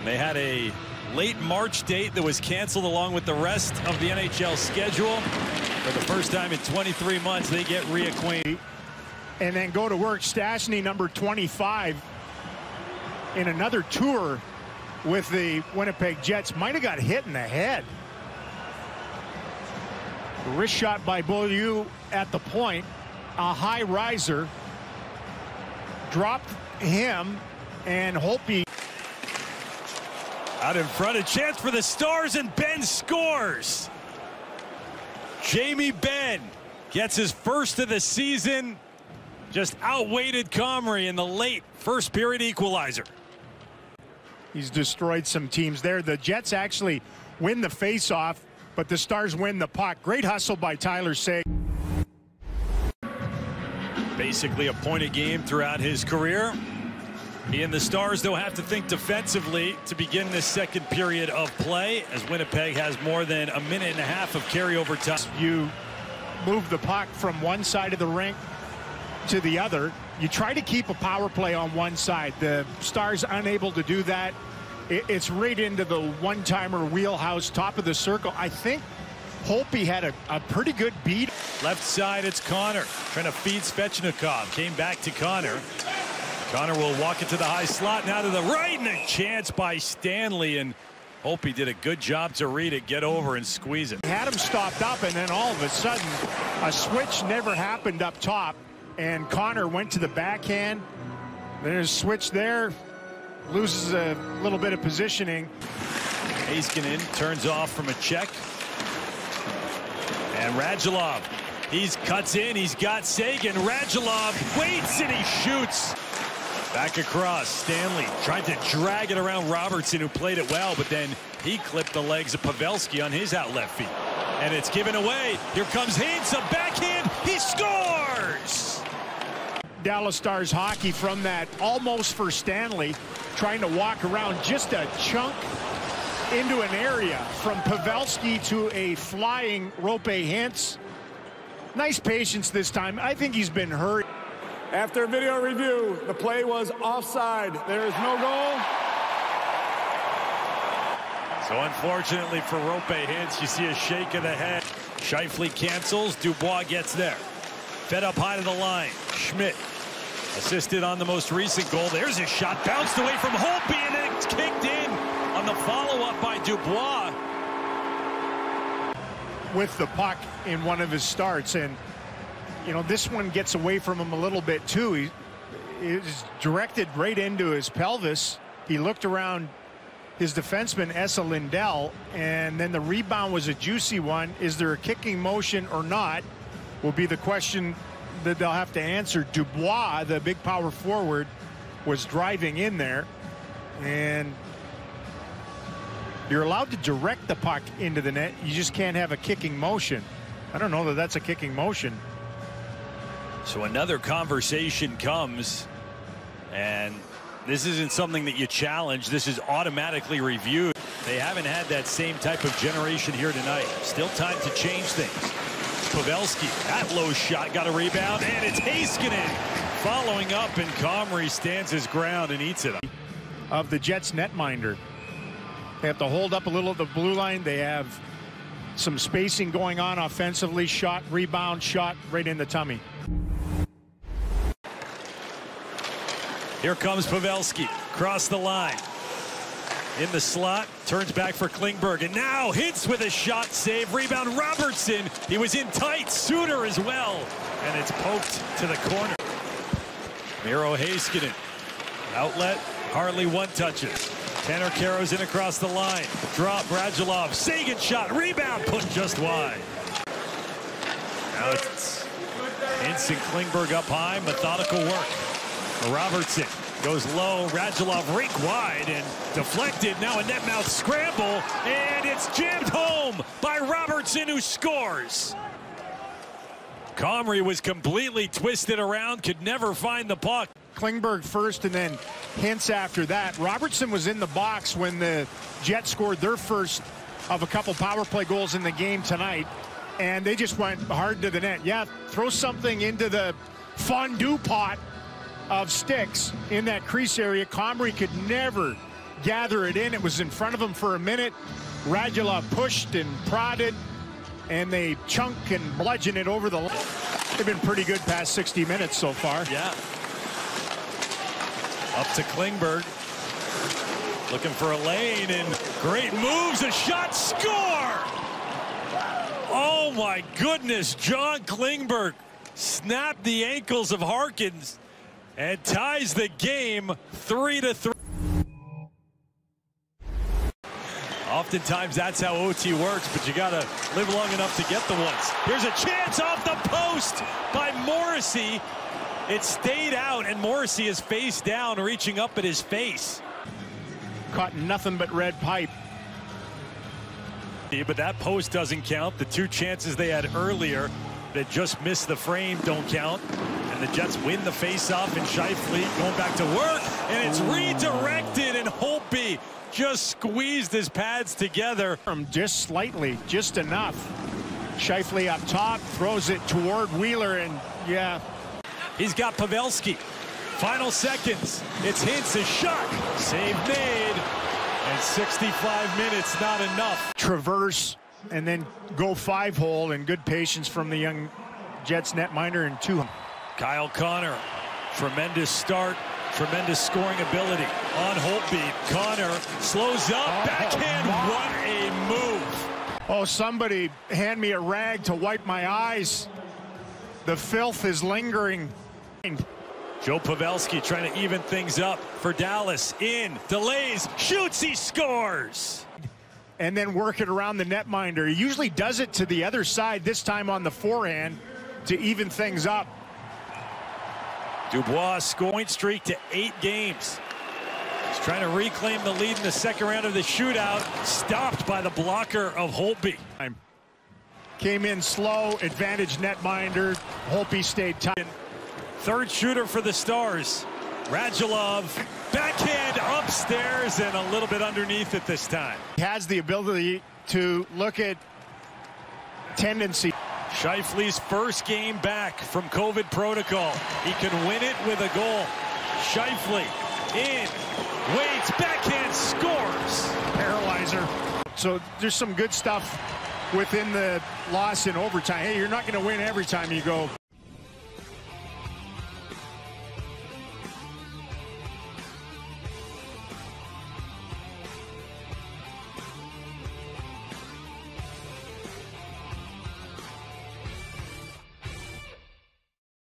They had a late March date that was canceled along with the rest of the NHL schedule. For the first time in 23 months, they get reacquainted. And then go to work. Stastny, number 25, in another tour with the Winnipeg Jets. Might have got hit in the head. Wrist shot by Beaulieu at the point. A high riser. Dropped him, and Holtby out in front, a chance for the Stars, and Benn scores. Jamie Benn gets his first of the season. Just outweighted Comrie in the late first period equalizer. He's destroyed some teams there. The Jets actually win the faceoff, but the Stars win the puck. Great hustle by Tyler Seguin. Basically a point a game throughout his career. He and the Stars, though, have to think defensively to begin this second period of play, as Winnipeg has more than a minute and a half of carryover time. You move the puck from one side of the rink to the other. You try to keep a power play on one side. The Stars unable to do that. It's right into the one-timer wheelhouse, top of the circle. I think Holtby had a pretty good beat. Left side, it's Connor trying to feed Svechnikov. Came back to Connor. Connor will walk into the high slot, now to the right, and a chance by Stanley, and Holtby did a good job to read it, get over and squeeze it. He had him stopped up, and then all of a sudden a switch never happened up top, and Connor went to the backhand. There's a switch there, loses a little bit of positioning. Heiskanen turns off from a check, and Radulov, he's cuts in, he's got Seguin. Radulov waits and he shoots. Back across, Stanley tried to drag it around Robertson, who played it well, but then he clipped the legs of Pavelski on his out left feet. And it's given away. Here comes Hintz, a backhand, he scores! Dallas Stars hockey from that almost for Stanley, trying to walk around just a chunk into an area from Pavelski to a flying Roope Hintz. Nice patience this time. I think he's been hurt. After video review, the play was offside. There is no goal. So unfortunately for Roope Hintz, you see a shake of the head. Scheifele cancels. Dubois gets there. Fed up high to the line. Schmidt assisted on the most recent goal. There's a shot bounced away from Holtby, and then it's kicked in on the follow-up by Dubois. With the puck in one of his starts, and you know, this one gets away from him a little bit too. He is directed right into his pelvis. He looked around his defenseman, Esa Lindell, and then the rebound was a juicy one. Is there a kicking motion or not? Will be the question that they'll have to answer. Dubois, the big power forward, was driving in there, and you're allowed to direct the puck into the net. You just can't have a kicking motion. I don't know that that's a kicking motion. So another conversation comes, and this isn't something that you challenge. This is automatically reviewed. They haven't had that same type of generation here tonight. Still time to change things. Pavelski, that low shot, got a rebound, and it's Heiskanen following up, and Comrie stands his ground and eats it up. Of the Jets netminder. They have to hold up a little at the blue line. They have some spacing going on offensively. Shot, rebound, shot right in the tummy. Here comes Pavelski, cross the line. In the slot, turns back for Klingberg, and now hits with a shot, save, rebound, Robertson. He was in tight, Suter as well, and it's poked to the corner. Miro Heiskanen, outlet, hardly one touches. Tanner Caro's in across the line. Drop, Radulov, Seguin shot, rebound, put just wide. Now it's Hintz and Klingberg up high, methodical work. Robertson goes low, Radulov rink wide and deflected. Now a net mouth scramble, and it's jammed home by Robertson, who scores. Comrie was completely twisted around, could never find the puck. Klingberg first and then Hintz after that. Robertson was in the box when the Jets scored their first of a couple power play goals in the game tonight, and they just went hard to the net. Yeah, throw something into the fondue pot of sticks in that crease area. Comrie could never gather it in. It was in front of him for a minute. Radulov pushed and prodded, and they chunk and bludgeon it over the line. They've been pretty good past 60 minutes so far. Yeah. Up to Klingberg. Looking for a lane, and great moves. A shot, score! Oh my goodness, John Klingberg snapped the ankles of Harkins and ties the game 3-3. Oftentimes that's how OT works, but you gotta live long enough to get the ones. Here's a chance off the post by Morrissey. It stayed out, and Morrissey is face down, reaching up at his face. Caught nothing but red pipe. But that post doesn't count. The two chances they had earlier that just missed the frame don't count. And the Jets win the faceoff, and Scheifele going back to work, and it's redirected, and Holtby just squeezed his pads together. Just slightly, just enough. Scheifele up top, throws it toward Wheeler, and yeah. He's got Pavelski. Final seconds. It's Hintz, a shot. Save made. And 65 minutes, not enough. Traverse and then go 5-hole, and good patience from the young Jets netminder and 2. Kyle Connor, tremendous start, tremendous scoring ability on Holtby. Connor slows up, backhand, what a move. Oh, somebody hand me a rag to wipe my eyes. The filth is lingering. Joe Pavelski trying to even things up for Dallas. In, delays, shoots, he scores. And then work it around the netminder. He usually does it to the other side, this time on the forehand, to even things up. Dubois scoring streak to 8 games. He's trying to reclaim the lead in the second round of the shootout. Stopped by the blocker of Holtby. Came in slow, advantage netminder. Holtby stayed tight. Third shooter for the Stars. Radulov, backhand upstairs and a little bit underneath it this time. He has the ability to look at tendency. Scheifele's first game back from COVID protocol. He can win it with a goal. Scheifele in, waits, backhand, scores. Paralyzer. So there's some good stuff within the loss in overtime. Hey, you're not going to win every time you go.